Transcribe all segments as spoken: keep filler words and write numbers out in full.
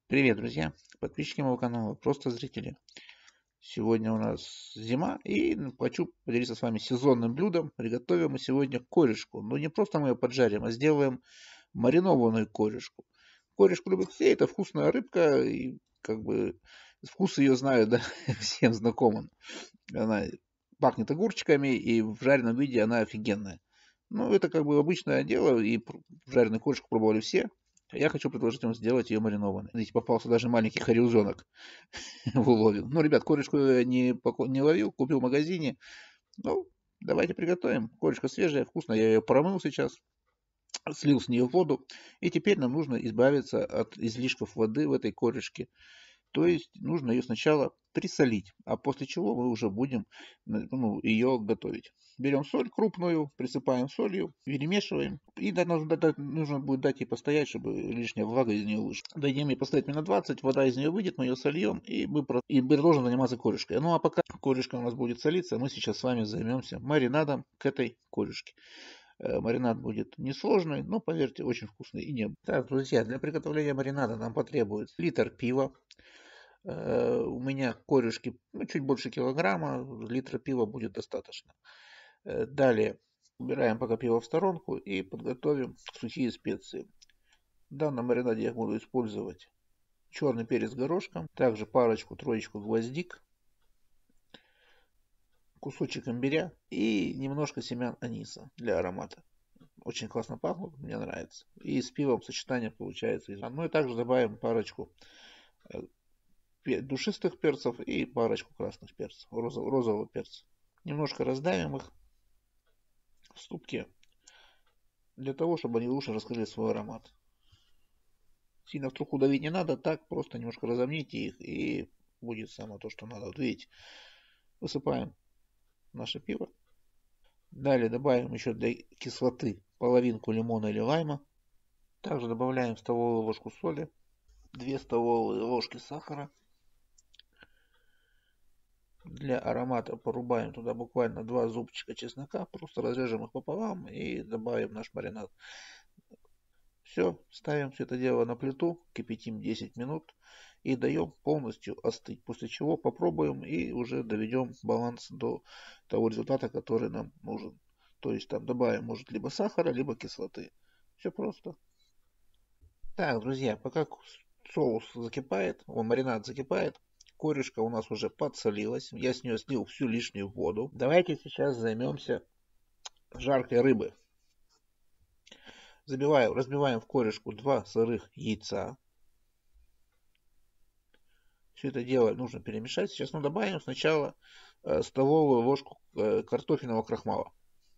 Привет, друзья, подписчики моего канала, просто зрители. Сегодня у нас зима, и хочу поделиться с вами сезонным блюдом. Приготовим мы сегодня корешку. Но не просто мы ее поджарим, а сделаем маринованную корешку. Корешку любят все, это вкусная рыбка, и как бы вкус ее знают, да, всем знакомым. Она пахнет огурчиками, и в жареном виде она офигенная. Ну, это как бы обычное дело, и жареную корешку пробовали все. Я хочу предложить вам сделать ее маринованной. Здесь попался даже маленький харилзонок в улове. Ну, ребят, корешку я не, не ловил, купил в магазине. Ну, давайте приготовим. Корешка свежая, вкусная. Я ее промыл сейчас, слил с нее воду. И теперь нам нужно избавиться от излишков воды в этой корешке. То есть нужно ее сначала присолить, а после чего мы уже будем ну, ее готовить. Берем соль крупную, присыпаем солью, перемешиваем. И да, нужно, да, нужно будет дать ей постоять, чтобы лишняя влага из нее вышла. Дадим ей постоять минут двадцать, вода из нее выйдет, мы ее сольем и мы и продолжим заниматься корешкой. Ну а пока корешка у нас будет солиться, мы сейчас с вами займемся маринадом к этой корешке. Маринад будет несложный, но, поверьте, очень вкусный и не. Так, друзья, для приготовления маринада нам потребуется литр пива. У меня корешки ну, чуть больше килограмма, литра пива будет достаточно. Далее убираем пока пиво в сторонку и подготовим сухие специи. В данном маринаде я буду использовать черный перец горошком, также парочку-троечку гвоздик, кусочек имбиря и немножко семян аниса для аромата. Очень классно пахнут, мне нравится. И с пивом сочетание получается. Ну и также добавим парочку душистых перцев и парочку красных перцев, розового, розового перца. Немножко раздавим их в ступке, для того, чтобы они лучше раскрыли свой аромат. Сильно в труху давить не надо, так просто немножко разомните их, и будет самое то, что надо. Вот видите, высыпаем наше пиво. Далее добавим еще для кислоты половинку лимона или лайма. Также добавляем столовую ложку соли, две столовые ложки сахара. Для аромата порубаем туда буквально два зубчика чеснока, просто разрежем их пополам и добавим наш маринад. Все, ставим все это дело на плиту, кипятим десять минут и даем полностью остыть. После чего попробуем и уже доведем баланс до того результата, который нам нужен. То есть там добавим, может, либо сахара, либо кислоты. Все просто. Так, друзья, пока соус закипает, о, маринад закипает, корешка у нас уже подсолилась. Я с нее слил всю лишнюю воду. Давайте сейчас займемся жаркой рыбой. Забиваем, разбиваем в корешку два сырых яйца. Все это дело нужно перемешать. Сейчас мы добавим сначала э, столовую ложку э, картофельного крахмала.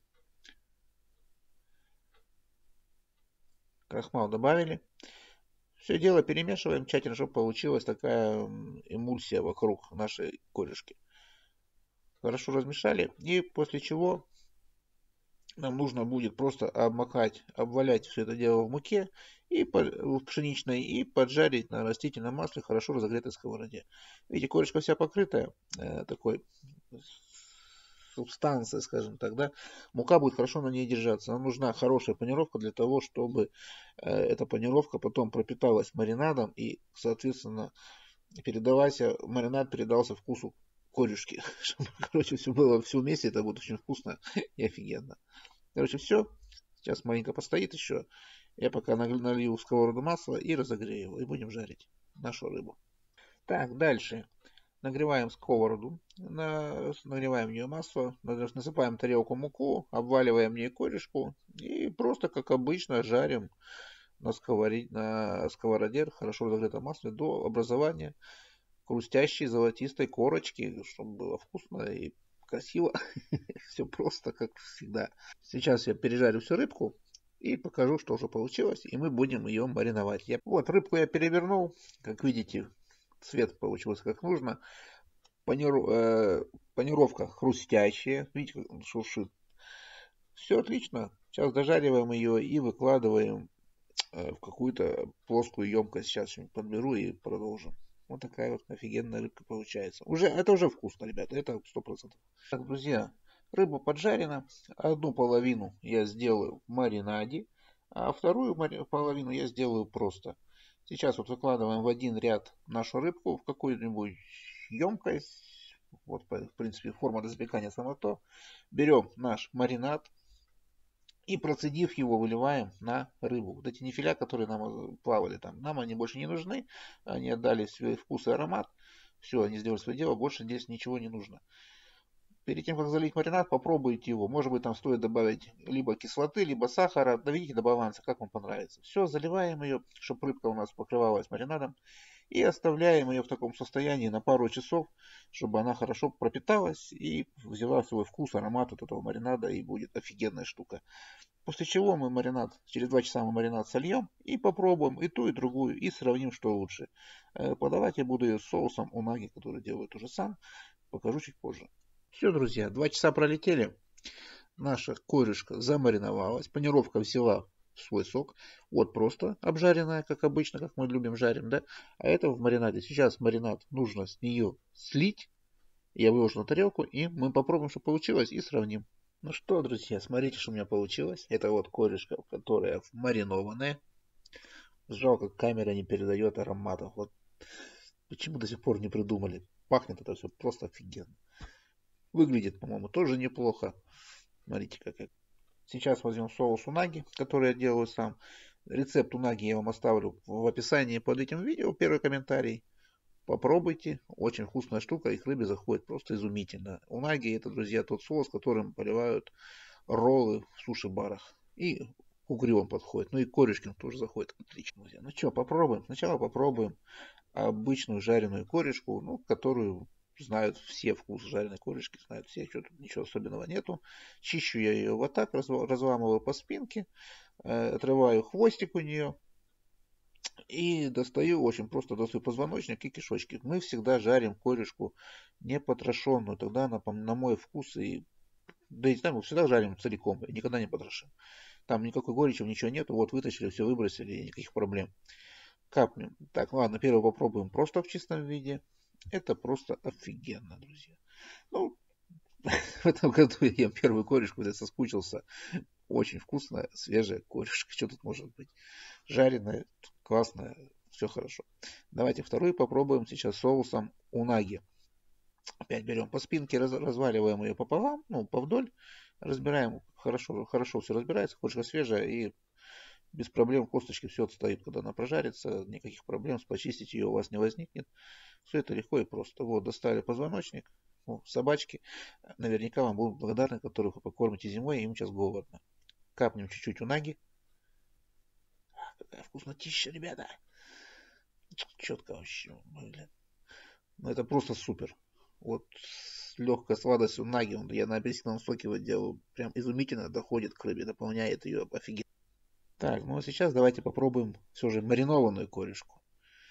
Крахмал добавили. Все дело перемешиваем тщательно, чтобы получилась такая эмульсия вокруг нашей корешки. Хорошо размешали. И после чего нам нужно будет просто обмакать, обвалять все это дело в муке и в пшеничной и поджарить на растительном масле хорошо разогретой сковороде. Видите, корешка вся покрытая э, такой субстанцией, скажем так, да. Мука будет хорошо на ней держаться. Нам нужна хорошая панировка для того, чтобы э, эта панировка потом пропиталась маринадом и, соответственно, передаваясь, маринад передался вкусу корешки. Чтобы, короче, все было все вместе, это будет очень вкусно и офигенно. Короче, все. Сейчас маленько постоит еще. Я пока налью в сковороду масла и разогрею его. И будем жарить нашу рыбу. Так, дальше. Нагреваем сковороду. Нагреваем в нее масло. Насыпаем тарелку муку. Обваливаем в ней корешку. И просто, как обычно, жарим на сковороде, на сковороде хорошо разогретом масле до образования хрустящей золотистой корочки, чтобы было вкусно и красиво. Все просто, как всегда. Сейчас я пережарю всю рыбку и покажу, что уже получилось. И мы будем ее мариновать. Я... Вот, рыбку я перевернул. Как видите, цвет получился как нужно. Паниру... Э, панировка хрустящая. Видите, как он шуршит. Все отлично. Сейчас дожариваем ее и выкладываем э, в какую-то плоскую емкость. Сейчас подберу и продолжим. Вот такая вот офигенная рыбка получается. Уже, это уже вкусно, ребята, это сто процентов. Так, друзья, рыба поджарена. Одну половину я сделаю в маринаде, а вторую половину я сделаю просто. Сейчас вот выкладываем в один ряд нашу рыбку в какую-нибудь емкость. Вот, в принципе, форма для запекания само то. Берем наш маринад и, процедив его, выливаем на рыбу. Вот эти нефиля, которые нам плавали там, нам они больше не нужны. Они отдали свой вкус и аромат. Все, они сделали свое дело, больше здесь ничего не нужно. Перед тем, как залить маринад, попробуйте его. Может быть, там стоит добавить либо кислоты, либо сахара. Доведите до баланса, как вам понравится. Все, заливаем ее, чтобы рыбка у нас покрывалась маринадом. И оставляем ее в таком состоянии на пару часов, чтобы она хорошо пропиталась и взяла свой вкус, аромат от этого маринада, и будет офигенная штука. После чего мы маринад, через два часа мы маринад сольем и попробуем и ту, и другую, и сравним, что лучше. Подавать я буду ее с соусом унаги, который делаю тоже сам. Покажу чуть позже. Все, друзья, два часа пролетели. Наша корешка замариновалась. Панировка взяла свой сок. Вот просто обжаренная, как обычно, как мы любим жарим, да? А это в маринаде. Сейчас маринад нужно с нее слить. Я выложу на тарелку, и мы попробуем, что получилось, и сравним. Ну что, друзья, смотрите, что у меня получилось. Это вот корешка, которая маринованная. Жалко, камера не передает ароматов. Вот почему до сих пор не придумали. Пахнет это все просто офигенно. Выглядит, по-моему, тоже неплохо. Смотрите, как это. Сейчас возьмем соус унаги, который я делаю сам. Рецепт унаги я вам оставлю в описании под этим видео. Первый комментарий. Попробуйте. Очень вкусная штука. И к рыбе заходит просто изумительно. Унаги — это, друзья, тот соус, которым поливают роллы в суши-барах. И к угрю он подходит. Ну и корешкин тоже заходит. Отлично, друзья. Ну что, попробуем. Сначала попробуем обычную жареную корешку, ну, которую знают все, вкус жареной корешки знают все, что тут ничего особенного нету. Чищу я ее вот так, разламываю по спинке, отрываю хвостик у нее и достаю, очень просто достаю позвоночник и кишочки. Мы всегда жарим корешку не потрошенную, тогда она, на мой вкус, и да и там мы всегда жарим целиком, никогда не потрошим. Там никакой горечи, ничего нету, вот вытащили, все выбросили, никаких проблем. Капнем. Так, ладно, первый попробуем просто в чистом виде. Это просто офигенно, друзья. Ну, в этом году я ем первую корешку, я соскучился. Очень вкусная, свежая корешка. Что тут может быть? Жареная, классная, все хорошо. Давайте вторую попробуем сейчас соусом унаги. Опять берем по спинке, раз, разваливаем ее пополам, ну, повдоль. Разбираем, хорошо, хорошо все разбирается, корешка свежая, и без проблем косточки все отстоит, когда она прожарится. Никаких проблем, почистить ее у вас не возникнет. Все это легко и просто. Вот, достали позвоночник. О, собачки наверняка вам будут благодарны, которых вы покормите зимой, им сейчас голодно. Капнем чуть-чуть унаги. Какая вкуснотища, ребята. Четко вообще. Блин. Ну, это просто супер. Вот легкая сладость унаги. Я на апельсиновом соке вот делаю. Прям изумительно доходит к рыбе, дополняет ее офигенно. Так, ну а сейчас давайте попробуем все же маринованную корешку.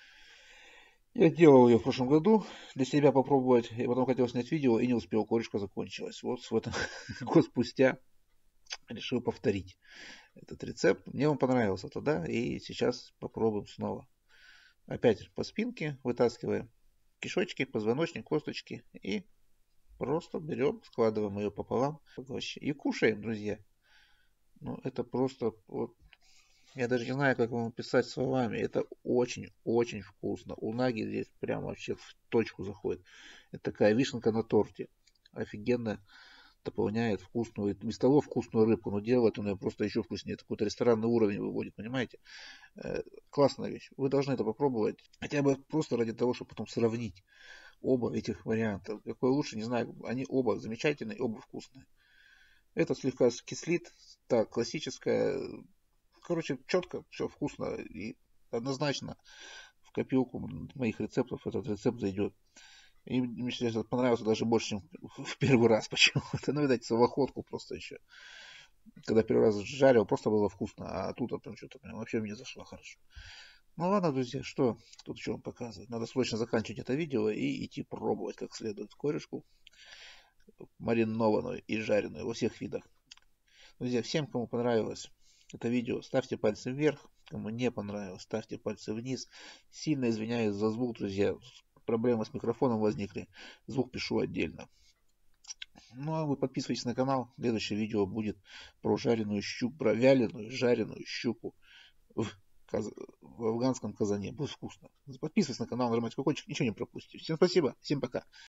Я делал ее в прошлом году для себя попробовать, и потом хотел снять видео и не успел, корешка закончилась. Вот в этом год спустя решил повторить этот рецепт. Мне он понравился тогда, и сейчас попробуем снова. Опять по спинке вытаскиваем кишочки, позвоночник, косточки и просто берем, складываем ее пополам и кушаем, друзья. Ну, это просто вот. Я даже не знаю, как вам описать словами. Это очень-очень вкусно. Унаги здесь прям вообще в точку заходит. Это такая вишенка на торте. Офигенно дополняет вкусную, без того вкусную рыбку, но делает он ее просто еще вкуснее. Это какой-то ресторанный уровень выводит, понимаете? Э, классная вещь. Вы должны это попробовать. Хотя бы просто ради того, чтобы потом сравнить оба этих варианта. Какой лучше, не знаю. Они оба замечательные, оба вкусные. Это слегка кислит. Так, классическая. Короче, четко, все вкусно и однозначно в копилку моих рецептов этот рецепт зайдет. И мне сейчас понравился даже больше, чем в первый раз почему-то. Ну, видать, в охотку просто еще. Когда первый раз жарил, просто было вкусно, а тут прям что-то прям вообще мне зашло хорошо. Ну ладно, друзья, что тут еще вам показывать? Надо срочно заканчивать это видео и идти пробовать как следует корешку маринованную и жареную во всех видах. Друзья, всем, кому понравилось это видео, ставьте пальцы вверх. Кому не понравилось, ставьте пальцы вниз. Сильно извиняюсь за звук, друзья. Проблемы с микрофоном возникли. Звук пишу отдельно. Ну а вы подписывайтесь на канал. Следующее видео будет про жареную щуку, про вяленую жареную щуку в каз... в афганском казане. Будет вкусно. Подписывайтесь на канал, нажимайте колокольчик, ничего не пропустите. Всем спасибо, всем пока.